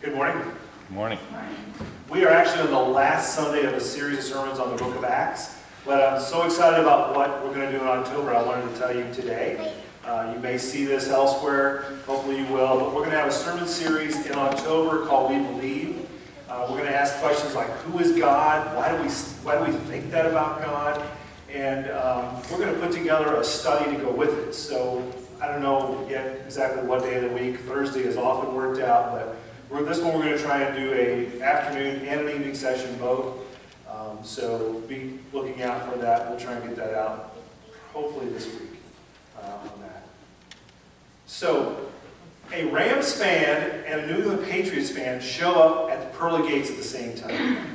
Good morning. Good morning. We are actually on the last Sunday of a series of sermons on the book of Acts, but I'm so excited about what we're going to do in October. I wanted to tell you today. You may see this elsewhere, hopefully you will, but we're going to have a sermon series in October called We Believe. We're going to ask questions like, who is God? Why do we think that about God? And we're going to put together a study to go with it. So I don't know yet exactly what day of the week. Thursday is often worked out, but this one we're going to try and do an afternoon and an evening session both. So be looking out for that. We'll try and get that out hopefully this week on that. So a Rams fan and a New England Patriots fan show up at the pearly gates at the same time.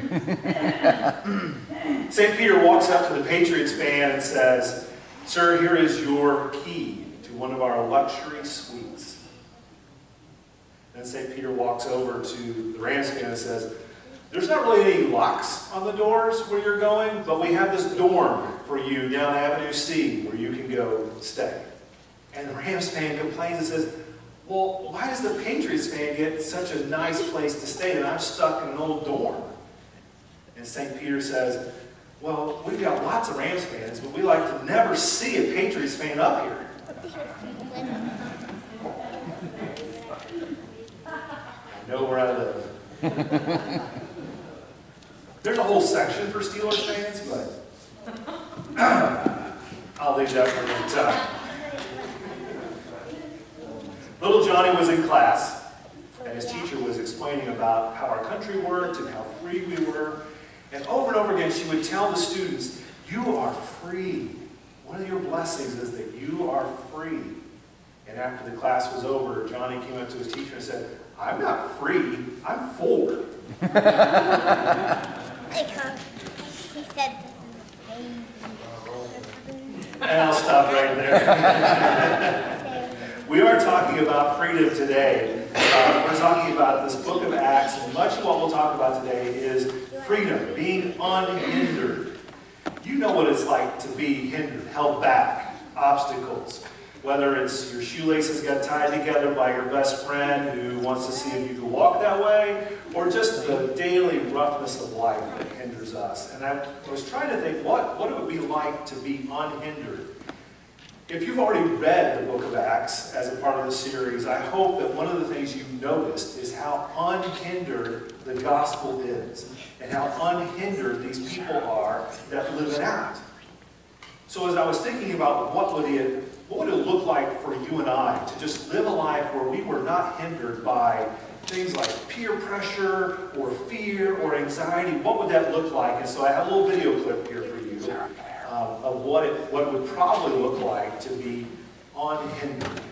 St. Peter walks up to the Patriots fan and says, "Sir, here is your key to one of our luxury suites." Then St. Peter walks over to the Rams fan and says, "There's not really any locks on the doors where you're going, but we have this dorm for you down Avenue C where you can go stay." And the Rams fan complains and says, "Well, why does the Patriots fan get such a nice place to stay and I'm stuck in an old dorm?" And St. Peter says, "Well, we've got lots of Rams fans, but we like to never see a Patriots fan up here." I know where I live. There's a whole section for Steelers fans, but I'll leave that for another time. Little Johnny was in class, and his teacher was explaining about how our country worked and how free we were. And over again, she would tell the students, "You are free. One of your blessings is that you are free." And after the class was over, Johnny came up to his teacher and said, "I'm not free, I'm 4." He said, And I'll stop right there. We are talking about freedom today. We're talking about this book of Acts, and much of what we'll talk about today is freedom, being unhindered. You know what it's like to be hindered, held back, obstacles. Whether it's your shoelaces got tied together by your best friend who wants to see if you can walk that way, or just the daily roughness of life that hinders us. And I was trying to think what it would be like to be unhindered. If you've already read the book of Acts as a part of the series, I hope that one of the things you've noticed is how unhindered the gospel is, and how unhindered these people are that live it out. So as I was thinking about what would it look like for you and I to just live a life where we were not hindered by things like peer pressure or fear or anxiety, what would that look like? And so I have a little video clip here for you of what it would probably look like to be unhindered.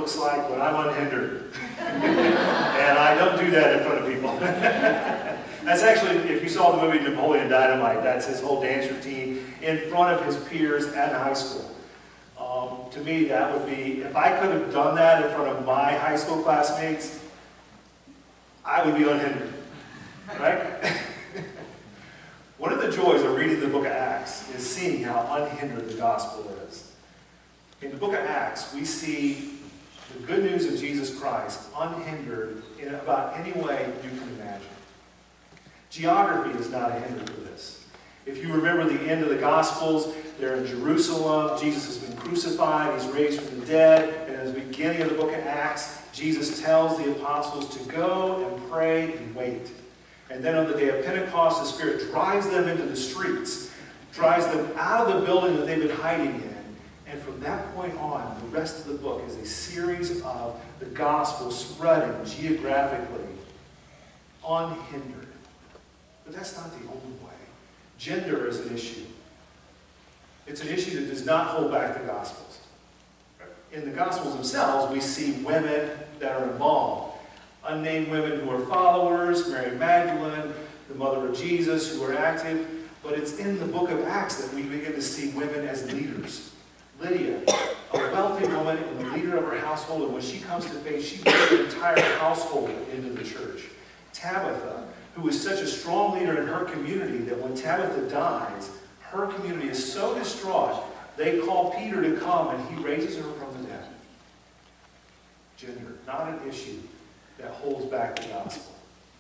looks like when I'm unhindered. And I don't do that in front of people. That's actually, if you saw the movie Napoleon Dynamite, that's his whole dance routine in front of his peers at high school. To me, that would be, if I could have done that in front of my high school classmates, I would be unhindered, right? One of the joys of reading the book of Acts is seeing how unhindered the gospel is. In the book of Acts, we see the good news of Jesus Christ unhindered in about any way you can imagine. Geography is not a hindrance for this. If you remember the end of the Gospels, they're in Jerusalem. Jesus has been crucified. He's raised from the dead. And at the beginning of the book of Acts, Jesus tells the apostles to go and pray and wait. And then on the day of Pentecost, the Spirit drives them into the streets, drives them out of the building that they've been hiding in. And from that point on, the rest of the book is a series of the gospel spreading geographically, unhindered. But that's not the only way. Gender is an issue. It's an issue that does not hold back the Gospels. In the Gospels themselves, we see women that are involved. Unnamed women who are followers, Mary Magdalene, the mother of Jesus, who are active. But it's in the book of Acts that we begin to see women as leaders. Lydia, a wealthy woman and the leader of her household, and when she comes to faith, she brings the entire household into the church. Tabitha, who is such a strong leader in her community that when Tabitha dies, her community is so distraught, they call Peter to come and he raises her from the dead. Gender, not an issue that holds back the gospel.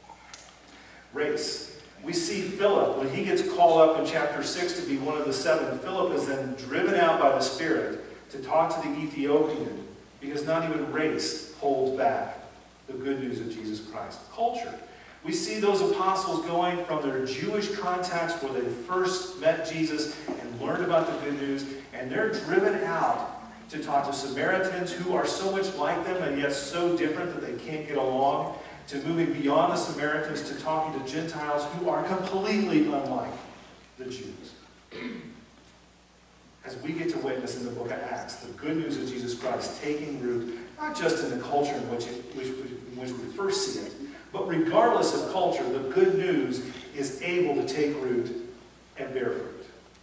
Race. We see Philip, when he gets called up in chapter 6 to be one of the 7, Philip is then driven out by the Spirit to talk to the Ethiopian because not even race holds back the good news of Jesus Christ. Culture. We see those apostles going from their Jewish contacts where they first met Jesus and learned about the good news, and they're driven out to talk to Samaritans who are so much like them and yet so different that they can't get along, to moving beyond the Samaritans to talking to Gentiles who are completely unlike the Jews. As we get to witness in the book of Acts, the good news of Jesus Christ taking root, not just in the culture in which we first see it, but regardless of culture, the good news is able to take root and bear fruit.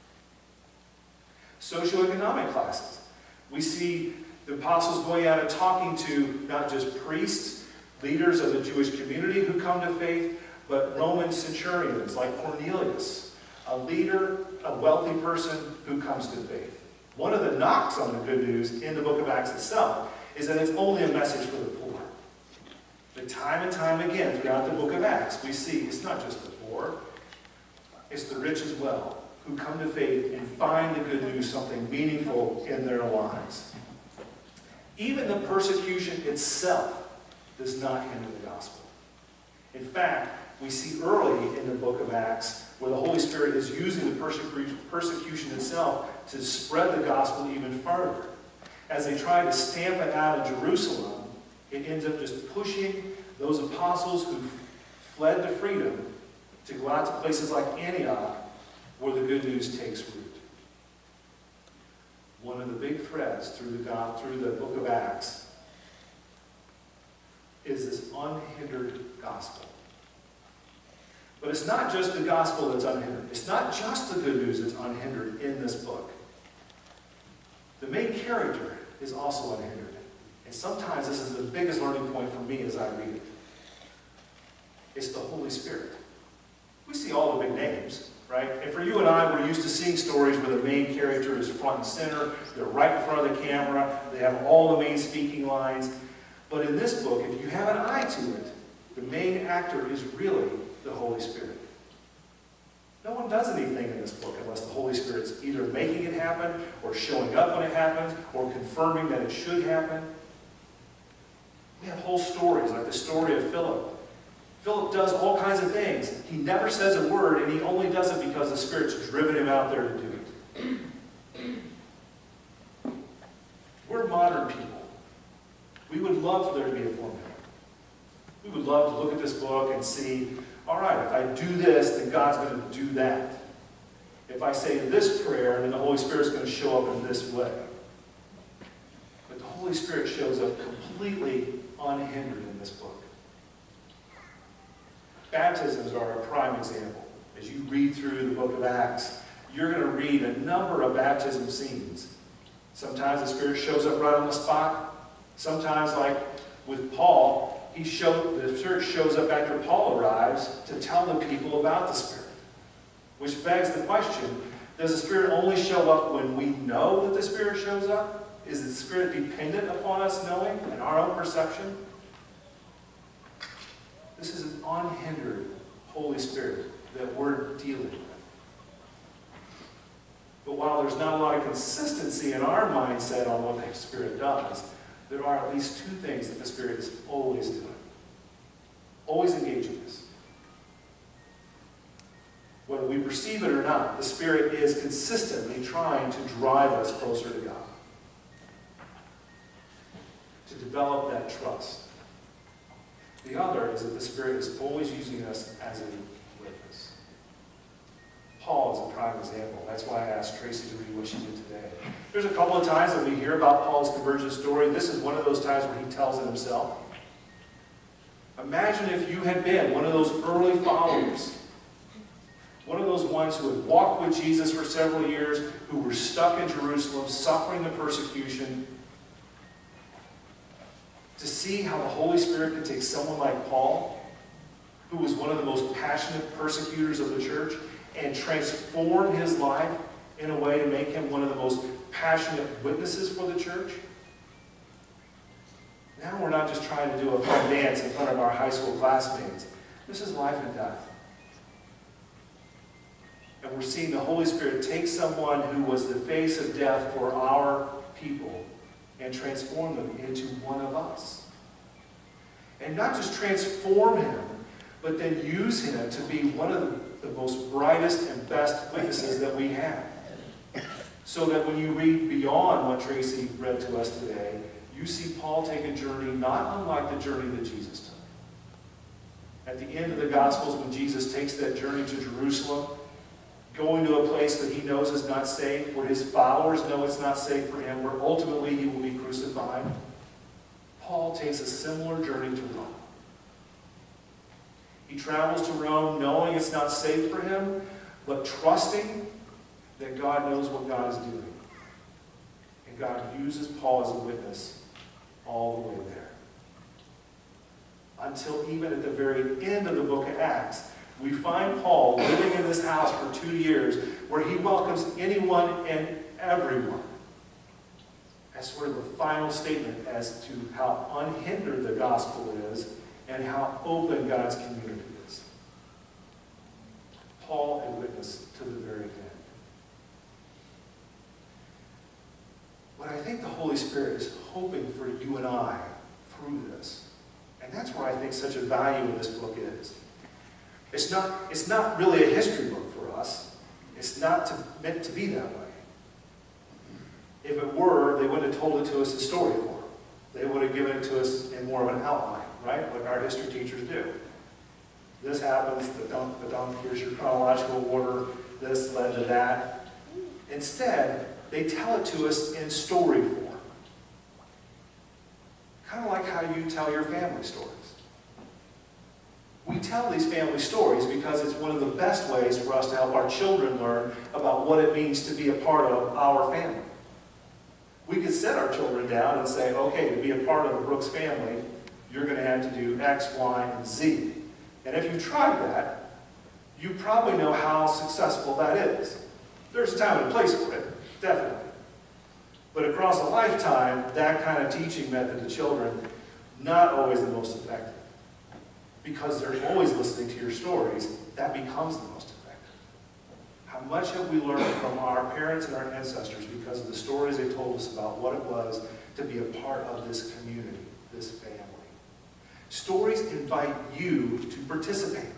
Socioeconomic classes. We see the apostles going out and talking to not just priests, leaders of the Jewish community who come to faith, but Roman centurions like Cornelius, a leader, a wealthy person who comes to faith. One of the knocks on the good news in the book of Acts itself is that it's only a message for the poor. But time and time again throughout the book of Acts, we see it's not just the poor, it's the rich as well, who come to faith and find the good news something meaningful in their lives. Even the persecution itself does not hinder the gospel. In fact, we see early in the book of Acts where the Holy Spirit is using the persecution itself to spread the gospel even further. As they try to stamp it out in Jerusalem, it ends up just pushing those apostles who fled to freedom to go out to places like Antioch where the good news takes root. One of the big threads through the book of Acts is this unhindered gospel. But it's not just the gospel that's unhindered. It's not just the good news that's unhindered in this book. The main character is also unhindered. And sometimes this is the biggest learning point for me as I read it. It's the Holy Spirit. We see all the big names, right? And for you and I, we're used to seeing stories where the main character is front and center. They're right in front of the camera. They have all the main speaking lines. But in this book, if you have an eye to it, the main actor is really the Holy Spirit. No one does anything in this book unless the Holy Spirit's either making it happen or showing up when it happens or confirming that it should happen. We have whole stories, like the story of Philip. Philip does all kinds of things. He never says a word, and he only does it because the Spirit's driven him out there to do it. We're modern people. We would love for there to be a formula. We would love to look at this book and see, all right, if I do this, then God's going to do that. If I say this prayer, then the Holy Spirit's going to show up in this way. But the Holy Holy Spirit shows up completely unhindered in this book. Baptisms are a prime example. As you read through the book of Acts, you're going to read a number of baptism scenes. Sometimes the Spirit shows up right on the spot. Sometimes, like with Paul, the Spirit shows up after Paul arrives to tell the people about the Spirit. Which begs the question, does the Spirit only show up when we know that the Spirit shows up? Is the Spirit dependent upon us knowing and our own perception? This is an unhindered Holy Spirit that we're dealing with. But while there's not a lot of consistency in our mindset on what the Spirit does, there are at least two things that the Spirit is always doing. Always engaging us. Whether we perceive it or not, the Spirit is consistently trying to drive us closer to God. To develop that trust. The other is that the Spirit is always using us as a witness. Paul is a prime example. That's why I asked Tracy to read what she did today. There's a couple of times that we hear about Paul's conversion story. This is one of those times where he tells it himself. Imagine if you had been one of those early followers. One of those ones who had walked with Jesus for several years, who were stuck in Jerusalem, suffering the persecution. To see how the Holy Spirit could take someone like Paul, who was one of the most passionate persecutors of the church, and transform his life in a way to make him one of the most passionate witnesses for the church. Now we're not just trying to do a fun dance in front of our high school classmates. This is life and death. And we're seeing the Holy Spirit take someone who was the face of death for our people and transform them into one of us. And not just transform him, but then use him to be one of the most brightest and best witnesses that we have. So that when you read beyond what Tracy read to us today, you see Paul take a journey not unlike the journey that Jesus took. At the end of the Gospels, when Jesus takes that journey to Jerusalem, going to a place that he knows is not safe, where his followers know it's not safe for him, where ultimately he will be crucified, Paul takes a similar journey to Rome. He travels to Rome knowing it's not safe for him, but trusting that God knows what God is doing. And God uses Paul as a witness all the way there. Until even at the very end of the book of Acts, we find Paul living in this house for 2 years where he welcomes anyone and everyone. As sort of a final statement as to how unhindered the gospel is and how open God's community is. Paul a witness to the very end. But I think the Holy Spirit is hoping for you and I through this. And that's where I think such a value in this book is. It's not really a history book for us. It's not meant to be that way. If it were, they wouldn't have told it to us in story form. They would have given it to us in more of an outline, right? Like our history teachers do. This happens, here's your chronological order, this led to that. Instead, they tell it to us in story form. Kind of like how you tell your family stories. We tell these family stories because it's one of the best ways for us to help our children learn about what it means to be a part of our family. We could set our children down and say, okay, to be a part of the Brooks family, you're going to have to do X, Y, and Z. And if you tried that, you probably know how successful that is. There's a time and a place for it, definitely. But across a lifetime, that kind of teaching method to children, not always the most effective. Because they're always listening to your stories, that becomes the most effective. How much have we learned from our parents and our ancestors because of the stories they told us about what it was to be a part of this community, this family? Stories invite you to participate.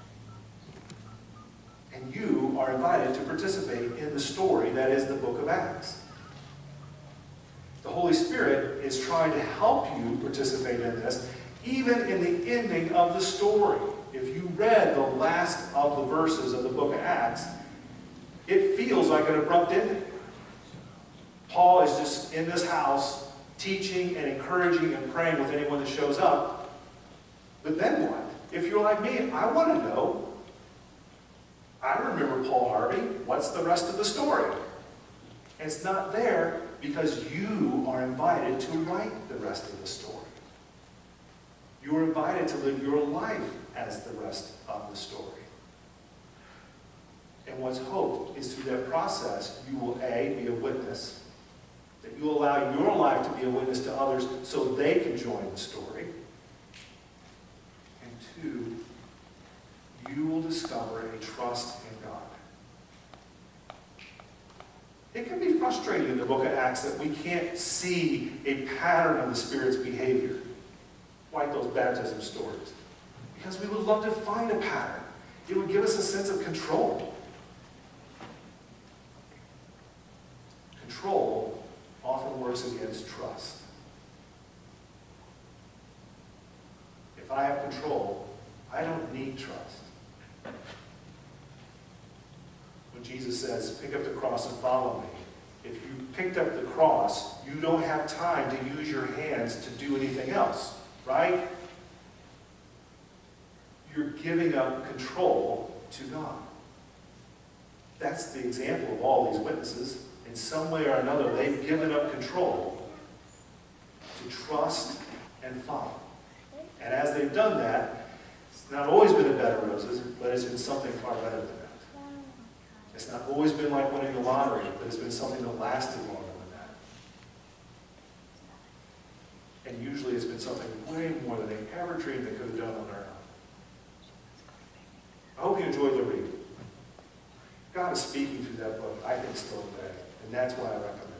And you are invited to participate in the story that is the book of Acts. The Holy Spirit is trying to help you participate in this, even in the ending of the story. If you read the last of the verses of the book of Acts, it feels like an abrupt ending. Paul is just in this house teaching and encouraging and praying with anyone that shows up. But then what? If you're like me, I want to know. I remember Paul Harvey. What's the rest of the story? And it's not there because you are invited to write the rest of the story. You are invited to live your life as the rest of the story. And what's hoped is through that process, you will A, be a witness, that you allow your life to be a witness to others so they can join the story. And two, you will discover a trust in God. It can be frustrating in the book of Acts that we can't see a pattern of the Spirit's behavior, like those baptism stories. Because we would love to find a pattern. It would give us a sense of control. Control often works against trust. If I have control, I don't need trust. When Jesus says, pick up the cross and follow me, if you picked up the cross, you don't have time to use your hands to do anything else, right? You're giving up control to God. That's the example of all these witnesses. In some way or another, they've given up control to trust and follow. And as they've done that, it's not always been a bed of roses, but it's been something far better than that. It's not always been like winning the lottery, but it's been something that lasted longer than that. And usually it's been something way more than they ever dreamed they could have done on their own. I hope you enjoyed the reading. God is speaking through that book, I think, still today. And that's why I recommend it.